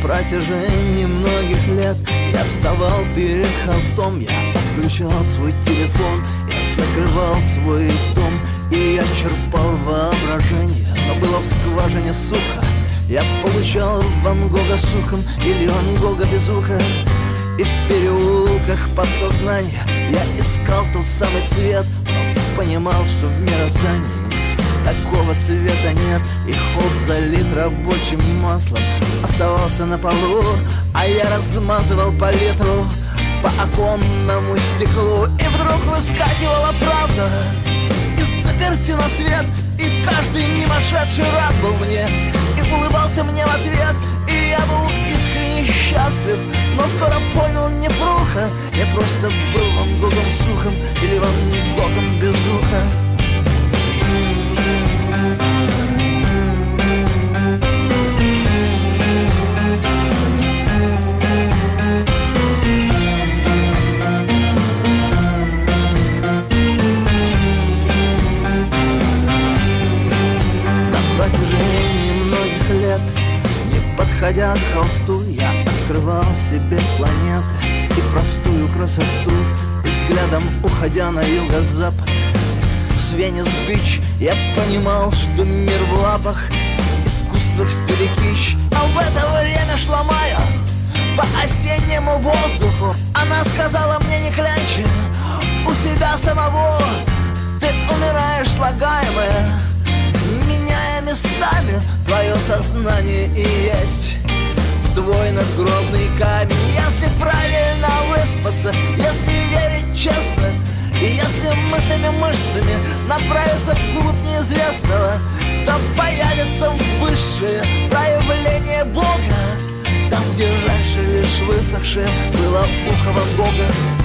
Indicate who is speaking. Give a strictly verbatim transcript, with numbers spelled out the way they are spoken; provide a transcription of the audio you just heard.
Speaker 1: протяжении многих лет я вставал перед холстом, я отключал свой телефон, я закрывал свой дом, и я черпал воображение. Но было в скважине сухо, я получал Ван Гога с ухом или Ван Гога без уха. И в переулках подсознания я искал тот самый цвет, но понимал, что в мироздании такого цвета нет. И холст залит рабочим маслом оставался на полу, а я размазывал палитру по оконному стеклу. И вдруг выскакивала правда из-за картины свет, и каждый мимошедший рад был мне и улыбался мне в ответ. И я был искренне счастлив, но скоро понял, не пруха, я просто был Ван Гогом с ухом или Ван Гогом без уха. Подходя к холсту, я открывал в себе планеты и простую красоту, и взглядом, уходя на юго-запад, с Венес-Бич, я понимал, что мир в лапах искусства в стиле кич. А в это время шла Майя по осеннему воздуху. Она сказала мне: не клянчи у себя самого, ты умираешь, слагаемое, меняя местами твое сознание и есть твой надгробный камень. Если правильно выспаться, если верить честно, и если мыслями, мышцами направиться вглубь неизвестного, то появится высшее проявление Бога, там, где раньше лишь высохшее было ухо Ван Гога.